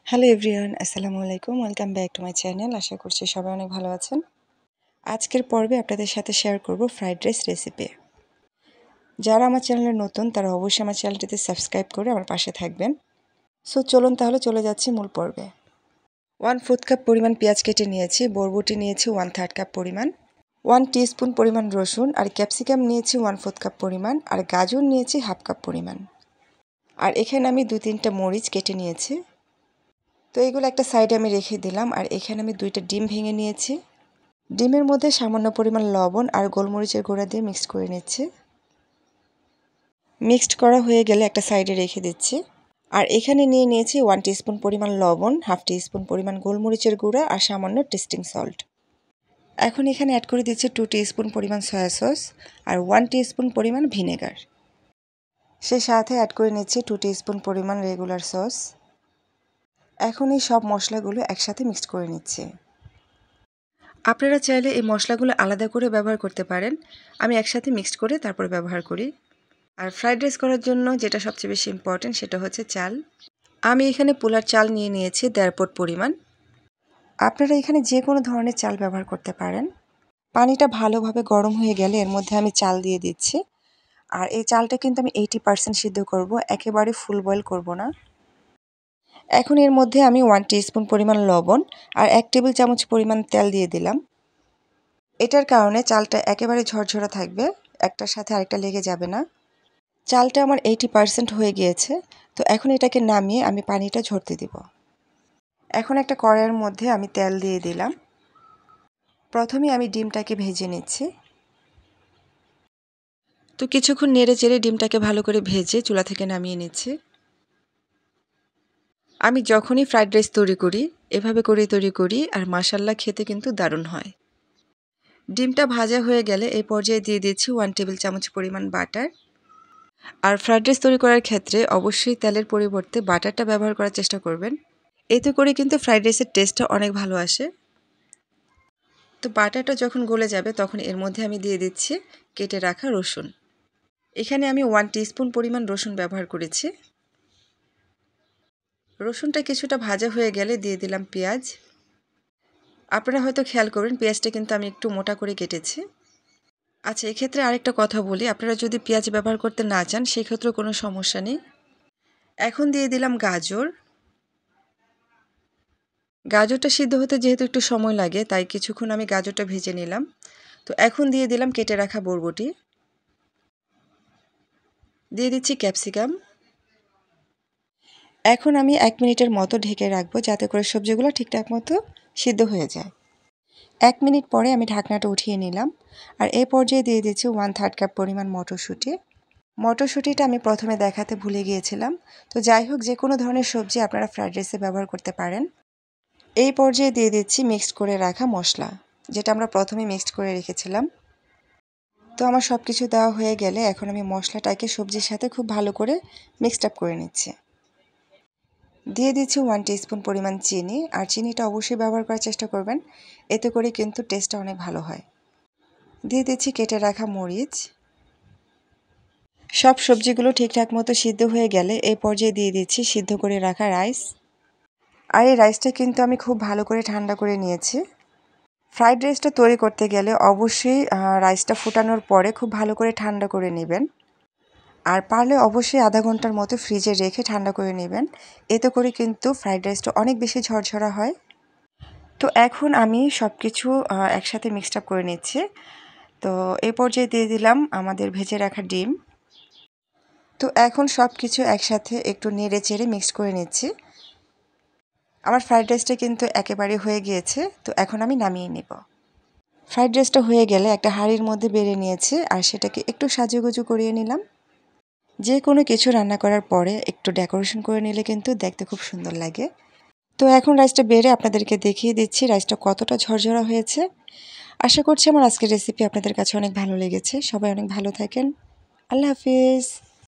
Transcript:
Hello everyone, আসসালামু আলাইকুম। Welcome back to my channel. আশা করছি সবাই অনেক ভালো আছেন। আজকের পর্বে আপনাদের সাথে শেয়ার করব ফ্রাইড রাইস রেসিপি। যারা আমার চ্যানেলে নতুন তারা অবশ্যই আমার চ্যানেলটিতে সাবস্ক্রাইব করে আমার পাশে থাকবেন। সো চলুন তাহলে চলে যাচ্ছি মূল পর্বে। 1/4 কাপ পরিমাণ পেঁয়াজ কেটে নিয়েছি, বরবটি নিয়েছি 1/3 কাপ পরিমাণ, 1 টিস্পুন পরিমাণ রসুন আর ক্যাপসিকাম নিয়েছি 1/4 কাপ পরিমাণ, আর গাজর নিয়েছি 1/2 কাপ পরিমাণ। আর এখানে আমি 2-3টা মরিচ কেটে নিয়েছি। তো এগুলো একটা সাইডে আমি রেখে দিলাম। আর এখানে আমি 2টা ডিম ভেঙে নিয়েছি। ডিমের মধ্যে সামান্য পরিমাণ লবণ আর গোলমরিচের গুঁড়া দিয়ে মিক্সড করে নিচ্ছি। মিক্সড করা হয়ে গেলে একটা সাইডে রেখে দিচ্ছি। আর এখানে নিয়ে নিয়েছি 1 টিস্পুন পরিমাণ লবণ, 1/2 টিস্পুন পরিমাণ গোলমরিচের গুঁড়া আর সামান্য টেস্টিং সল্ট। এখন এখানে অ্যাড করে দিচ্ছি 2 টিস্পুন পরিমাণ সয়া সস আর 1 টিস্পুন পরিমাণ ভিনেগার। সেই সাথে অ্যাড করে নিচ্ছি 2 টিস্পুন পরিমাণ রেগুলার সস। এখন এই সব মশলাগুলো একসাথে মিক্সড করে নিচ্ছি। আপনারা চাইলে এই মশলাগুলো আলাদা করে ব্যবহার করতে পারেন। আমি একসাথে মিক্সড করে তারপর ব্যবহার করি। আর ফ্রাইড রাইস করার জন্য যেটা সবচেয়ে বেশি ইম্পর্টেন্ট সেটা হচ্ছে চাল। আমি এখানে পোলার চাল নিয়ে নিয়েছি 1.5 পট পরিমাণ। আপনারা এখানে যে কোনো ধরনের চাল ব্যবহার করতে পারেন। পানিটা ভালোভাবে গরম হয়ে গেলে এর মধ্যে আমি চাল দিয়ে দিচ্ছি। আর এই চালটা কিন্তু আমি 80% সিদ্ধ করব, একেবারে ফুল বয়েল করব না। এখন এর মধ্যে আমি 1 টিস্পুন পরিমাণ লবণ আর 1 টেবিল চামচ পরিমাণ তেল দিয়ে দিলাম। এটার কারণে চালটা একেবারে ঝরঝরা থাকবে, একটার সাথে আরেকটা লেগে যাবে না। চালটা আমার 80% হয়ে গিয়েছে। তো এখন এটাকে নামিয়ে আমি পানিটা ঝরতে দিব। এখন একটা কড়াইয়ের মধ্যে আমি তেল দিয়ে দিলাম। প্রথমে আমি ডিমটাকে ভেজে নিচ্ছি। তো কিছুক্ষণ নেড়ে চেড়ে ডিমটাকে ভালো করে ভেজে চুলা থেকে নামিয়ে নিচ্ছি। আমি যখনই ফ্রাইড রাইস তৈরি করি এভাবে করেই তৈরি করি, আর মাশাআল্লাহ খেতে কিন্তু দারুণ হয়। ডিমটা ভাজা হয়ে গেলে এই পর্যায়ে দিয়ে দিচ্ছি 1 টেবিল চামচ পরিমাণ বাটার। আর ফ্রাইড রাইস তৈরি করার ক্ষেত্রে অবশ্যই তেলের পরিবর্তে বাটারটা ব্যবহার করার চেষ্টা করবেন। এতে করে কিন্তু ফ্রাইড রাইসের টেস্টটা অনেক ভালো আসে। তো বাটারটা যখন গলে যাবে তখন এর মধ্যে আমি দিয়ে দিচ্ছি কেটে রাখা রসুন। এখানে আমি 1 টিস্পুন পরিমাণ রসুন ব্যবহার করেছি। রসুনটা কিছুটা ভাজা হয়ে গেলে দিয়ে দিলাম পেঁয়াজ। আপনারা হয়তো খেয়াল করবেন পেঁয়াজটা কিন্তু আমি একটু মোটা করে কেটেছি। আচ্ছা, এক্ষেত্রে আরেকটা কথা বলি, আপনারা যদি পেঁয়াজ ব্যবহার করতে না চান সেক্ষেত্রেও কোনো সমস্যা নেই। এখন দিয়ে দিলাম গাজর। গাজরটা সিদ্ধ হতে যেহেতু একটু সময় লাগে তাই কিছুক্ষণ আমি গাজরটা ভেজে নিলাম। তো এখন দিয়ে দিলাম কেটে রাখা বরবটি, দিয়ে দিচ্ছি ক্যাপসিকাম। এখন আমি 1 মিনিটের মতো ঢেকে রাখবো যাতে করে সবজিগুলো ঠিকঠাক মতো সিদ্ধ হয়ে যায়। 1 মিনিট পরে আমি ঢাকনাটা উঠিয়ে নিলাম। আর এই পর্যায়ে দিয়ে দিচ্ছি 1/3 কাপ পরিমাণ মটরশুঁটি। মটরশুঁটিটা আমি প্রথমে দেখাতে ভুলে গিয়েছিলাম। তো যাই হোক, যে কোনো ধরনের সবজি আপনারা ফ্রাইড রাইসে ব্যবহার করতে পারেন। এই পর্যায়ে দিয়ে দিচ্ছি মিক্সড করে রাখা মশলা, যেটা আমরা প্রথমে মিক্সড করে রেখেছিলাম। তো আমার সব কিছু দেওয়া হয়ে গেলে এখন আমি মশলাটাকে সবজির সাথে খুব ভালো করে মিক্সড আপ করে নিচ্ছি। দিয়ে দিচ্ছি 1 টিস্পুন পরিমাণ চিনি। আর চিনিটা অবশ্যই ব্যবহার করার চেষ্টা করবেন, এতে করে কিন্তু টেস্টটা অনেক ভালো হয়। দিয়ে দিচ্ছি কেটে রাখা মরিচ। সব সবজিগুলো ঠিকঠাক মতো সিদ্ধ হয়ে গেলে এই পর্যায়ে দিয়ে দিচ্ছি সিদ্ধ করে রাখা রাইস। আর এই রাইসটা কিন্তু আমি খুব ভালো করে ঠান্ডা করে নিয়েছি। ফ্রাইড রাইসটা তৈরি করতে গেলে অবশ্যই রাইসটা ফুটানোর পরে খুব ভালো করে ঠান্ডা করে নেবেন। আর পারলে অবশ্যই আধা ঘন্টার মতো ফ্রিজে রেখে ঠান্ডা করে নেবেন, এতে করে কিন্তু ফ্রাইড রাইসটা অনেক বেশি ঝরঝরা হয়। তো এখন আমি সব কিছু একসাথে মিক্সড আপ করে নিচ্ছি। তো এই পর্যায়ে দিয়ে দিলাম আমাদের ভেজে রাখা ডিম। তো এখন সব কিছু একসাথে একটু নেড়ে চেড়ে মিক্স করে নিচ্ছি। আমার ফ্রাইড রাইসটা কিন্তু একেবারে হয়ে গিয়েছে। তো এখন আমি নামিয়ে নেব। ফ্রাইড রাইসটা হয়ে গেলে একটা হাঁড়ির মধ্যে বেড়ে নিয়েছি আর সেটাকে একটু সাজুগুজু করিয়ে নিলাম। যে কোনো কিছু রান্না করার পরে একটু ডেকোরেশন করে নিলে কিন্তু দেখতে খুব সুন্দর লাগে। তো এখন রাইসটা বেড়ে আপনাদেরকে দেখিয়ে দিচ্ছি রাইসটা কতটা ঝরঝরা হয়েছে। আশা করছি আমার আজকের রেসিপি আপনাদের কাছে অনেক ভালো লেগেছে। সবাই অনেক ভালো থাকেন। আল্লাহ হাফিজ।